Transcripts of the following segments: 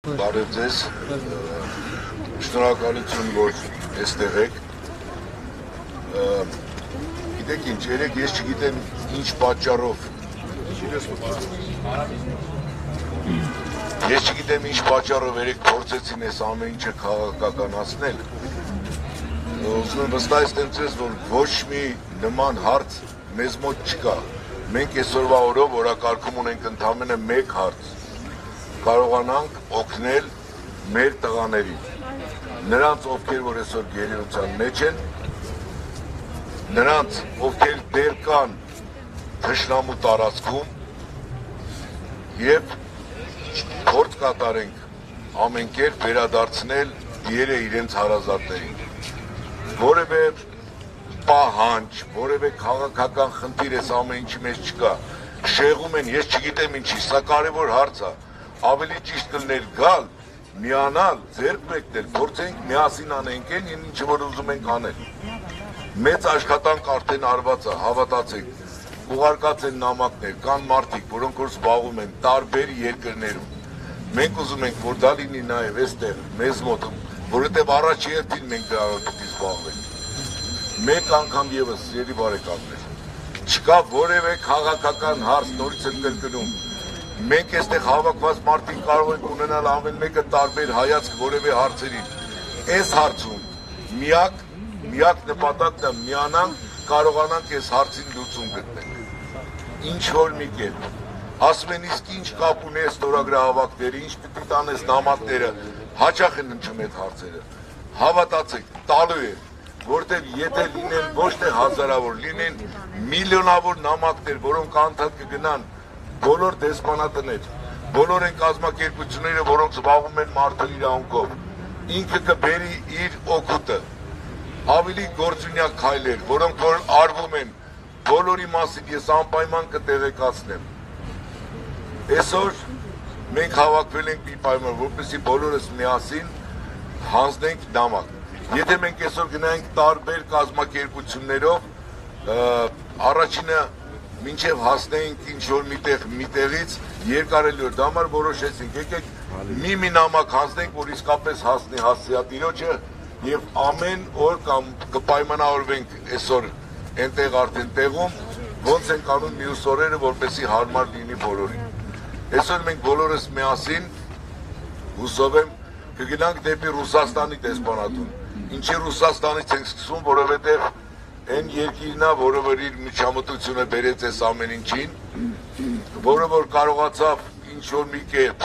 Բարև ձեզ, շնորհակալություն, որ այստեղ եք։ Գիտեք ինչ, երեք ես չգիտեմ ինչ պատճառով երեք փորձեցին այս ամեն ինչը քաղաքականացնել։ Ուզում եմ վստահեցնեմ ձեզ, որ ոչ մի նման հարց մեզ մոտ չկա։ Մենք այսօրվա օրով օրակարգում ունենք ընդամենը մեկ հարց։ Կարողանանք օգնել մեր տղաներին, նրանց, ովքեր որ այսօր գերիության մեջ են, նրանց, ովքեր դեռ կան թշնամու տարածքում և փորձ կատարենք ամեն կերպ վերադարձնել իրերը իրենց հարազատներին։ Որևէ պահանջ, որևէ քաղաքական խնդիր այս ամեն ինչի մեջ չկա։ Շեղում են, ես չգիտեմ ինչի, սա կարևոր հարց է։ Ավելի ճիշտ կլներ գալ, միանալ, ձեռք մեկնել, փորձենք միասին անենք այն ինչը որ ուզում ենք անել։ Մեծ աշխատանք արդեն արված է, հավատացեք, ուղարկած են նամակներ, կան մարդիկ, որոնք որ զբաղվում են տարբեր երկրներում։ Մենք ուզում ենք, որ դա լինի նաև այստեղ, մեզ մոտ, որովհետև առաջի հերթին մենք դրանով պիտի զբաղվենք։ Մեկ անգամ ևս, սիրելի բարեկամներ, չկա որևէ քաղաքական հարց, նորից եմ կրկնում։ Մենք այստեղ հավաքված մարդիկ կարող ենք ունենալ ամեն մեկը տարբեր հայացք որևէ հարցերին։ Այս հարցում միակ նպատակն է միանանք, կարողանանք այս հարցին լուծում գտնել։ Ինչ որ մի կերպ։ Ասում են իսկ ինչ կապ ունի այս ստորագրահավաքների, ինչ պիտի տանես նամակները, հաճախ են հնչում այդ հարցերը։ Հավատացեք, տալու է, որտեղ եթե լինեն ոչ թե հազարավոր, լինեն միլիոնավոր նամակներ, որոնք անդադ կգնան բոլոր դեսպանատներ, բոլոր են կազմակերպությունները, որոնք զբաղվում են մարդու իրավունքով, ինքը կբերի իր օգուտը, ավելի գործունյա քայլեր, որոնք որ արվում են, բոլորի մասին ես անպայման կտեղեկացնեմ։ Այսօր մենք հավաքվել ենք մի պայման, որպեսզի բոլորս միասին հանձնենք նամակ։ Եթե մենք այսօր գնայինք տարբեր կազմակերպություններով, առաջինը մինչև հասնեինք ինչ-որ միտեղից երկարելի որ դա համար որոշեցինք, եկեք մի նամակ հանձնենք, որ իսկապես հասնի հասցեատիրոջը և ամեն օր կամ կպայմանավորվենք այսօր ենտեղ արդեն տեղում, ոնց ենք անում մյուս օրերը, որպեսզի հարմար լինի բոլորին։ Այսօր մենք բոլորս միասին, հուսով եմ, կգնանք դեպի Ռուսաստանի դեսպանատուն։ Ինչի Ռուսաստանից ենք սկսում, որովհետև այն երկիրն է, որը որ իր միջամտությունը բերեց այս ամեն ինչին, որը որ կարողացավ ինչ-որ մի կերպ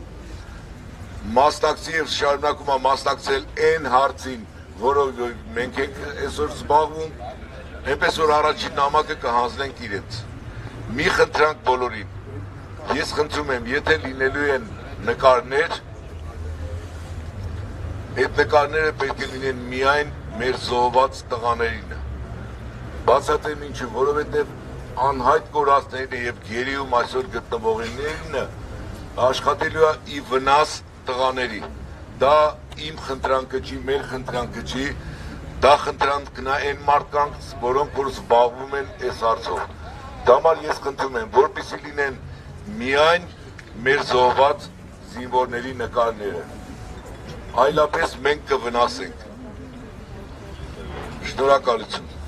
մասնակցի և շարունակում է մասնակցել այն հարցին, որով մենք ենք այսօր զբաղվում, այնպես որ առաջին նամակը կհանձնենք իրենց։ Մի խնդրանք բոլորին։ Ես խնդրում եմ, եթե լինելու են նկարներ, այդ նկարները պետք է լինեն միայն մեր զոհված տղաներինը։ Բացատրեմ ինչը, որովհետև անհայտ կորածներն և գերիում այսօր գտնվողներինը աշխատելու է ի վնաս տղաների։ Դա իմ խնդրանքը չի, մեր խնդրանքը չի, դա խնդրանքն է այն մարդկանց, որոնք որ զբաղվում են այս հարցով։ Դա համար ես խնդրում եմ, որպեսզի լինեն միայն մեր զոհված զինվորների նկարները։ Այլապես մենք կվնասենք։ Շնորհակալություն։